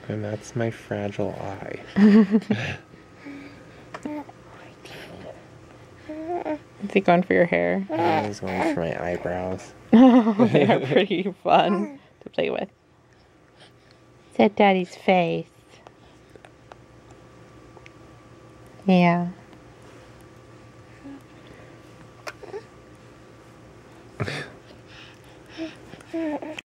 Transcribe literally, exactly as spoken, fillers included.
And that's my fragile eye. Is he going for your hair? And he's going for my eyebrows. They are pretty fun to play with. Is that Daddy's face? Yeah.